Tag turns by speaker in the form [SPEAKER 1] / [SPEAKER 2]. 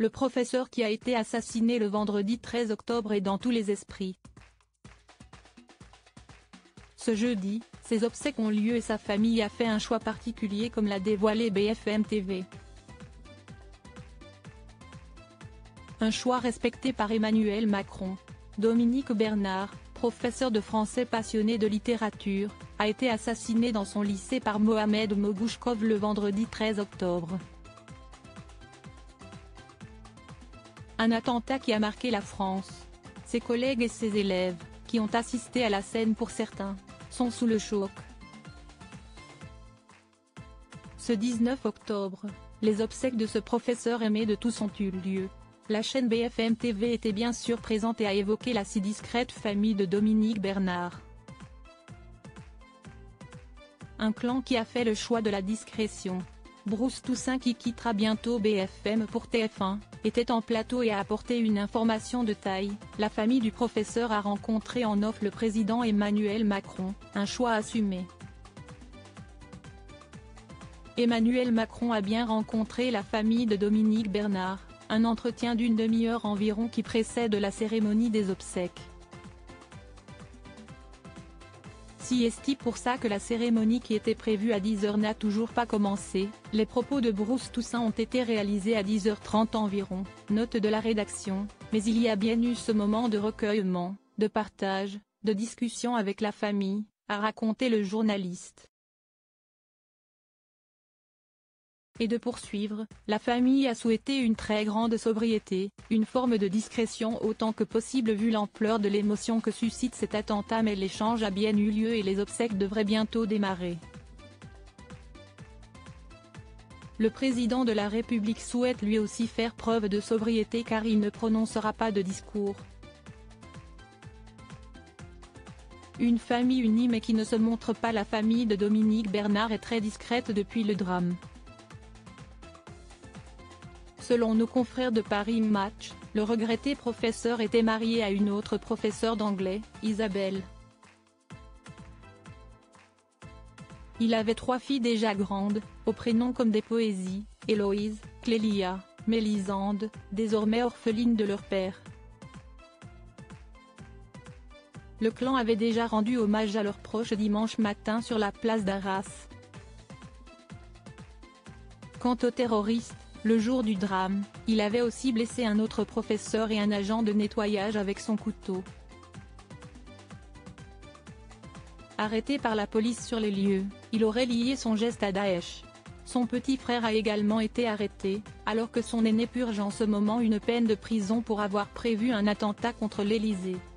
[SPEAKER 1] le professeur qui a été assassiné le vendredi 13 octobre est dans tous les esprits. Ce jeudi, ses obsèques ont lieu et sa famille a fait un choix particulier comme l'a dévoilé BFM TV. Un choix respecté par Emmanuel Macron. Dominique Bernard, professeur de français passionné de littérature, a été assassiné dans son lycée par Mohamed Mogouchkov le vendredi 13 octobre. Un attentat qui a marqué la France. Ses collègues et ses élèves, qui ont assisté à la scène pour certains, sont sous le choc. Ce 19 octobre, les obsèques de ce professeur aimé de tous ont eu lieu. La chaîne BFM TV était bien sûr présente et a évoqué la si discrète famille de Dominique Bernard. Un clan qui a fait le choix de la discrétion. Bruce Toussaint, qui quittera bientôt BFM pour TF1, était en plateau et a apporté une information de taille. La famille du professeur a rencontré en off le président Emmanuel Macron, un choix assumé. Emmanuel Macron a bien rencontré la famille de Dominique Bernard, un entretien d'une demi-heure environ qui précède la cérémonie des obsèques. Si est pour ça que la cérémonie qui était prévue à 10h n'a toujours pas commencé, les propos de Bruce Toussaint ont été réalisés à 10h30 environ, note de la rédaction, mais il y a bien eu ce moment de recueillement, de partage, de discussion avec la famille, a raconté le journaliste. Et de poursuivre, la famille a souhaité une très grande sobriété, une forme de discrétion autant que possible vu l'ampleur de l'émotion que suscite cet attentat, mais l'échange a bien eu lieu et les obsèques devraient bientôt démarrer. Le président de la République souhaite lui aussi faire preuve de sobriété car il ne prononcera pas de discours. Une famille unie mais qui ne se montre pas. La famille de Dominique Bernard est très discrète depuis le drame. Selon nos confrères de Paris Match, le regretté professeur était marié à une autre professeure d'anglais, Isabelle. Il avait 3 filles déjà grandes, aux prénoms comme des poésies, Héloïse, Clélia, Mélisande, désormais orphelines de leur père. Le clan avait déjà rendu hommage à leurs proches dimanche matin sur la place d'Arras. Quant au terroriste, le jour du drame, il avait aussi blessé un autre professeur et un agent de nettoyage avec son couteau. Arrêté par la police sur les lieux, il aurait lié son geste à Daesh. Son petit frère a également été arrêté, alors que son aîné purge en ce moment une peine de prison pour avoir prévu un attentat contre l'Élysée.